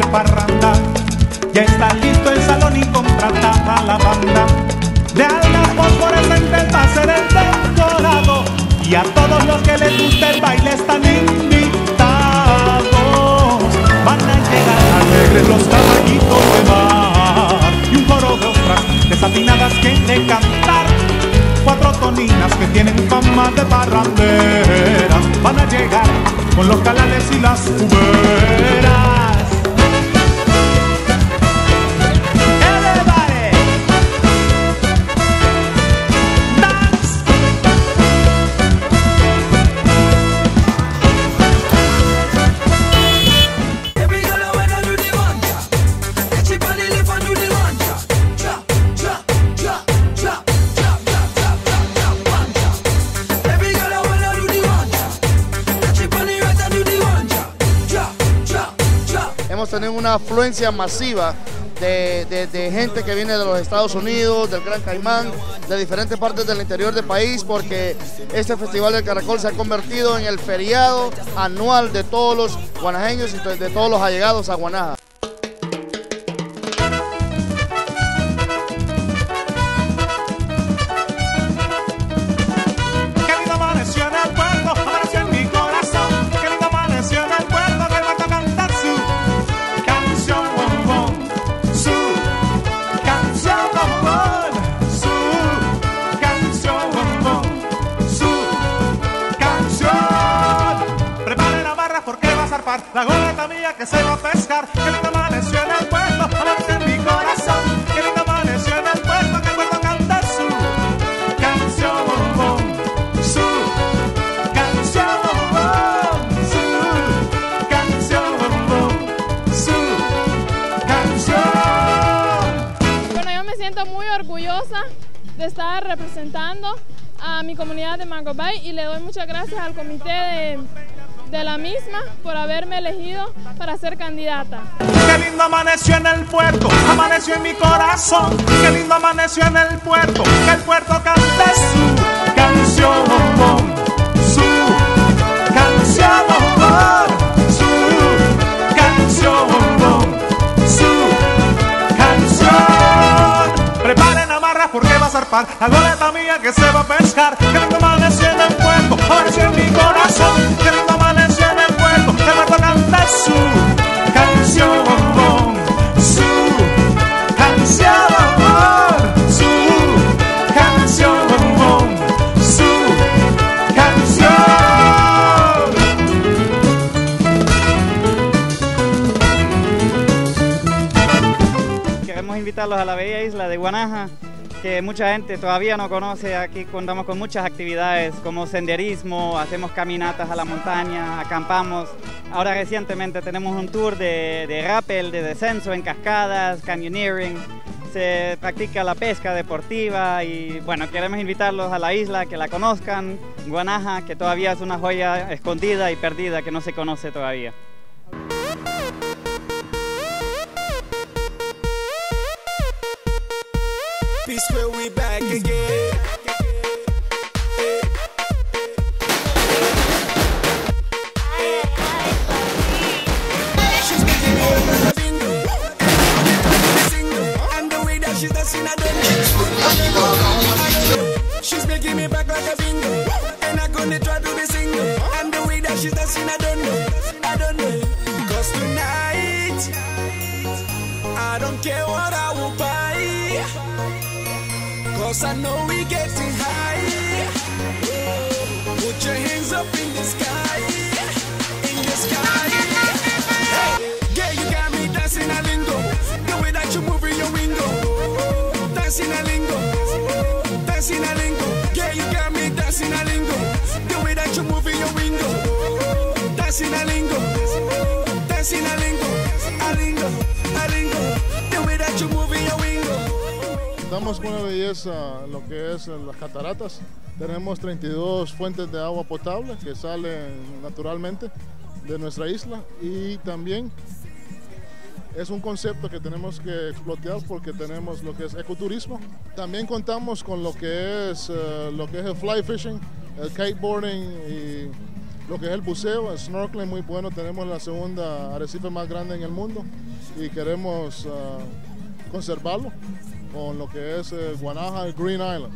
parranda. Ya está listo el salón y contratada la banda. De algas fosforescentes va a ser el decorado. Y a todos los que les guste el baile están invitados. Van a llegar alegres los caballitos de mar. Y un coro de ostras desafinadas que de cantar. 4 toninas que tienen fama de parranderas. Van a llegar con los calales y las cuberas. Hemos tenido una afluencia masiva de gente que viene de los Estados Unidos, del Gran Caimán, de diferentes partes del interior del país, porque este Festival del Caracol se ha convertido en el feriado anual de todos los guanajeños y de todos los allegados a Guanaja. La goleta mía que se va a pescar, que lindo amaneció en el puerto, amaneció en mi corazón, que lindo amaneció en el puerto, que el puerto canta su canción, su canción, su canción, su canción. Bueno, yo me siento muy orgullosa de estar representando a mi comunidad de Mango Bay y le doy muchas gracias al comité de la misma por haberme elegido para ser candidata. Qué lindo amaneció en el puerto, amaneció en mi corazón. Qué lindo amaneció en el puerto, que el puerto cante su canción, su canción, su canción, su canción. Preparen amarras porque va a zarpar la goleta mía que se va a pescar. Qué lindo amaneció en el puerto, amaneció en mi corazón. Qué lindo amaneció en el puerto, que el puerto canta su canción, su canción, su canción, su canción. Queremos invitarlos a la bella isla de Guanaja, que mucha gente todavía no conoce. Aquí contamos con muchas actividades como senderismo, hacemos caminatas a la montaña, acampamos. Ahora recientemente tenemos un tour de rappel, de descenso en cascadas, canyoneering. Se practica la pesca deportiva y bueno, queremos invitarlos a la isla, que la conozcan. Guanaja, que todavía es una joya escondida y perdida que no se conoce todavía. Peace, where we back again. She's making me look like a bingo, and the way that she's dancing, I don't know. She's making me back like a bingo, and I'm gonna try to be single, and the way that she's dancing, I don't know. 'Cause tonight, I don't care what I will buy. 'Cause I know we getting high. Put your hands up in the sky, in the sky. Hey, girl, you got me dancing a lingo. The way that you move in your window, dancing a lingo, dancing a lingo. Girl, you got me dancing a lingo. The way that you move in your window, dancing a lingo, dancing a lingo, a lingo, a lingo. The way that you move in your window. Estamos con una belleza en lo que es las cataratas. Tenemos 32 fuentes de agua potable que salen naturalmente de nuestra isla y también es un concepto que tenemos que explotar porque tenemos lo que es ecoturismo. También contamos con lo que es el fly fishing, el kiteboarding y lo que es el buceo, el snorkeling muy bueno. Tenemos la segunda arrecife más grande en el mundo y queremos conservarlo con lo que es Guanaja y Green Island.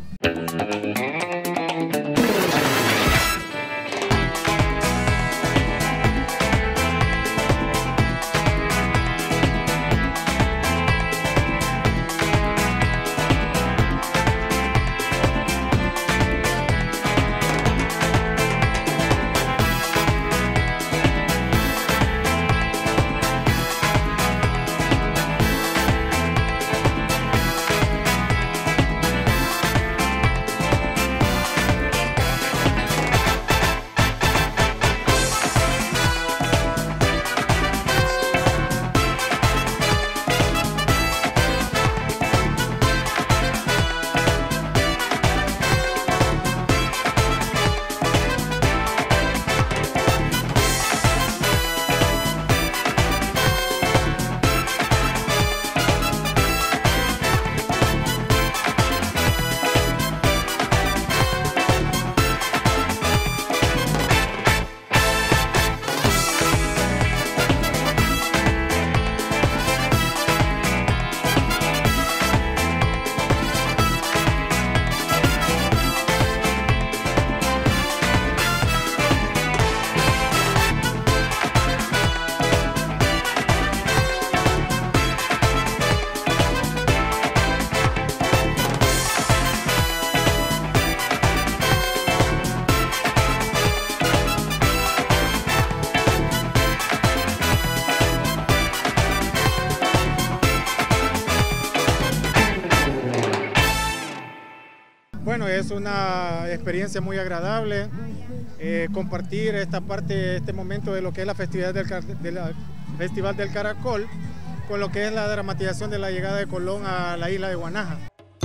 Bueno, es una experiencia muy agradable compartir este momento de lo que es la festividad del Festival del Caracol con lo que es la dramatización de la llegada de Colón a la isla de Guanaja.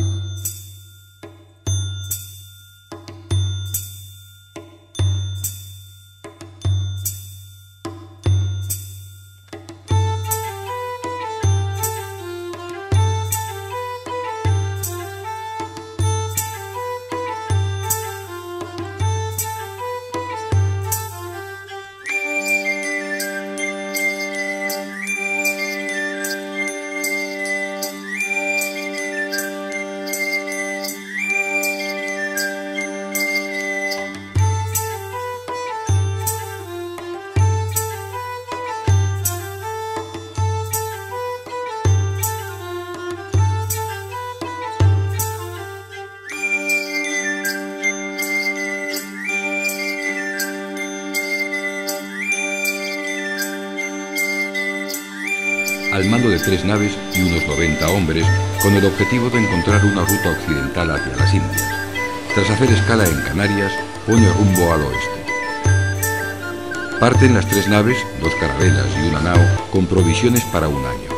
Al mando de 3 naves y unos 90 hombres, con el objetivo de encontrar una ruta occidental hacia las Indias. Tras hacer escala en Canarias, pone rumbo al oeste. Parten las 3 naves, 2 carabelas y una nao, con provisiones para un año.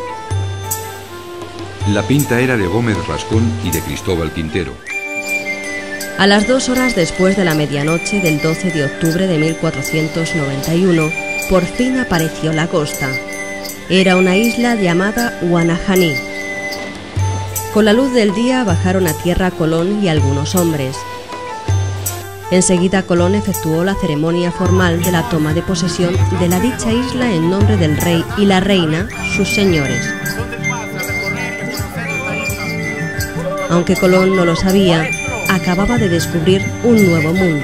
La pinta era de Gómez Rascón y de Cristóbal Quintero. A las 2 horas después de la medianoche del 12 de octubre de 1491, por fin apareció la costa. Era una isla llamada Guanajaní. Con la luz del día bajaron a tierra Colón y algunos hombres. Enseguida Colón efectuó la ceremonia formal de la toma de posesión de la dicha isla en nombre del rey y la reina, sus señores. Aunque Colón no lo sabía, acababa de descubrir un nuevo mundo.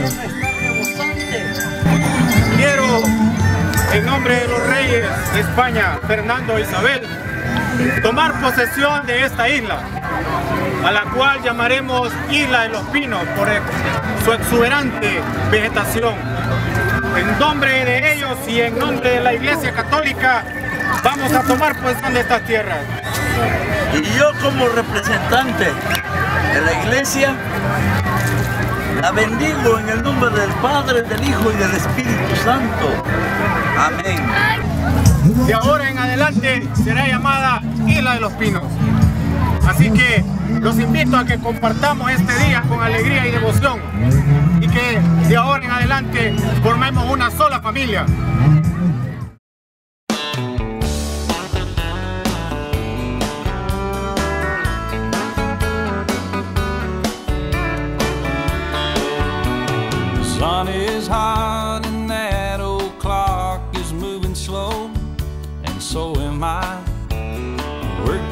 Quiero, en nombre de los reyes de España, Fernando e Isabel, tomar posesión de esta isla, a la cual llamaremos Isla de los Pinos por su exuberante vegetación. En nombre de ellos y en nombre de la Iglesia Católica, vamos a tomar posesión de estas tierras. Y yo, como representante de la Iglesia, la bendigo en el nombre del Padre, del Hijo y del Espíritu Santo. Amén. De ahora en adelante será llamada Isla de los Pinos. Así que los invito a que compartamos este día con alegría y devoción y que de ahora en adelante formemos una sola familia. Sun is hot and that old clock is moving slow, and so am I.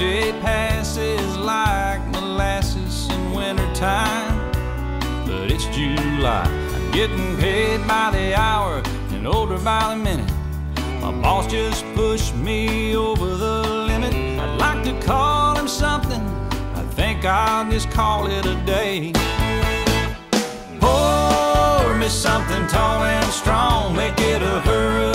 day passes like molasses in wintertime, but it's July. I'm getting paid by the hour and older by the minute. My boss just pushed me over the limit. I'd like to call him something, I think I'll just call it a day. Pour me something tall and strong, make it a hurry